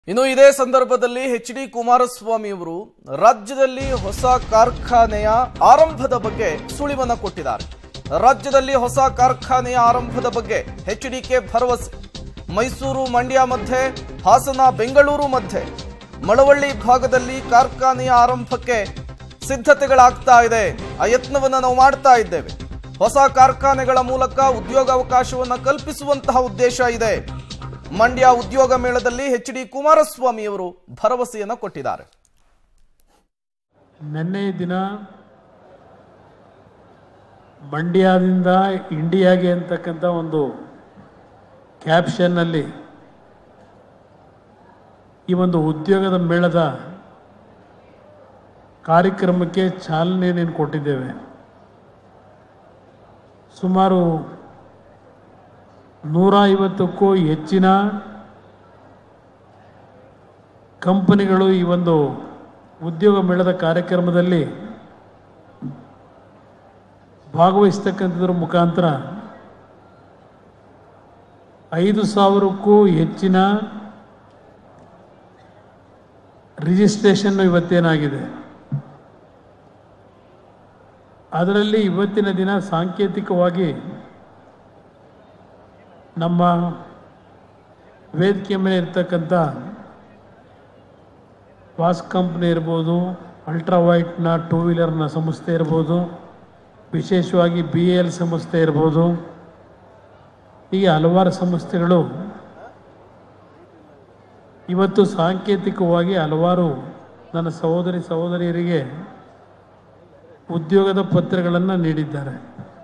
ಇನ್ನು ಇದೇ ಸಂದರ್ಭದಲ್ಲಿ ಎಚ್.ಡಿ. ಕುಮಾರಸ್ವಾಮಿ ಅವರು ರಾಜ್ಯದಲ್ಲಿ ಹೊಸ ಕಾರ್ಖಾನೆಯ ಆರಂಭದ ಬಗ್ಗೆ ಸುಳಿವನ್ನ ಕೊಟ್ಟಿದ್ದಾರೆ. ರಾಜ್ಯದಲ್ಲಿ ಹೊಸ ಕಾರ್ಖಾನೆಯ ಆರಂಭದ ಬಗ್ಗೆ ಎಚ್.ಡಿ.ಕೆ ಭರವಸೆ. ಮೈಸೂರು ಮಂಡ್ಯ ಮಧ್ಯೆ, ಹಾಸನ ಬೆಂಗಳೂರು ಮಧ್ಯೆ ಮಳವಳ್ಳಿ ಭಾಗದಲ್ಲಿ ಕಾರ್ಖಾನೆಯ ಆರಂಭಕ್ಕೆ ಸಿದ್ಧತೆಗಳಾಗ್ತಾ ಇದೆ. ಆ ಯತ್ನವನ್ನು ನಾವು ಮಾಡ್ತಾ ಇದ್ದೇವೆ. ಹೊಸ ಕಾರ್ಖಾನೆಗಳ ಮೂಲಕ ಉದ್ಯೋಗಾವಕಾಶವನ್ನು ಕಲ್ಪಿಸುವಂತಹ ಉದ್ದೇಶ ಇದೆ. ಮಂಡ್ಯ ಉದ್ಯೋಗ ಮೇಳದಲ್ಲಿ ಎಚ್.ಡಿ. ಕುಮಾರಸ್ವಾಮಿ ಅವರು ಭರವಸೆಯನ್ನು ಕೊಟ್ಟಿದ್ದಾರೆ. ನಿನ್ನೆ ದಿನ ಮಂಡ್ಯದಿಂದ ಇಂಡಿಯಾಗೆ ಅಂತಕ್ಕಂಥ ಒಂದು ಕ್ಯಾಪ್ಷನ್ ಅಲ್ಲಿ ಈ ಒಂದು ಉದ್ಯೋಗದ ಮೇಳದ ಕಾರ್ಯಕ್ರಮಕ್ಕೆ ಚಾಲನೆಯನ್ನು ಕೊಟ್ಟಿದ್ದೇವೆ. ಸುಮಾರು 150ಕ್ಕೂ ಹೆಚ್ಚಿನ ಕಂಪನಿಗಳು ಈ ಒಂದು ಉದ್ಯೋಗ ಮೇಳದ ಕಾರ್ಯಕ್ರಮದಲ್ಲಿ ಭಾಗವಹಿಸ್ತಕ್ಕಂಥದ್ರ ಮುಖಾಂತರ 5,000ಕ್ಕೂ ಹೆಚ್ಚಿನ ರಿಜಿಸ್ಟ್ರೇಷನ್ ಇವತ್ತೇನಾಗಿದೆ. ಅದರಲ್ಲಿ ಇವತ್ತಿನ ದಿನ ಸಾಂಕೇತಿಕವಾಗಿ ನಮ್ಮ ವೇದಿಕೆ ಮೇಲೆ ಇರ್ತಕ್ಕಂಥ ವಾಸ್ ಕಂಪ್ನಿ ಇರ್ಬೋದು, ಅಲ್ಟ್ರಾ ವೈಟ್ನ 2 ವೀಲರ್ನ ಸಂಸ್ಥೆ ಇರ್ಬೋದು, ವಿಶೇಷವಾಗಿ BAL ಸಂಸ್ಥೆ ಇರ್ಬೋದು, ಹೀಗೆ ಹಲವಾರು ಸಂಸ್ಥೆಗಳು ಇವತ್ತು ಸಾಂಕೇತಿಕವಾಗಿ ಹಲವಾರು ನನ್ನ ಸಹೋದರಿಯರಿಗೆ ಉದ್ಯೋಗದ ಪತ್ರಗಳನ್ನು ನೀಡಿದ್ದಾರೆ.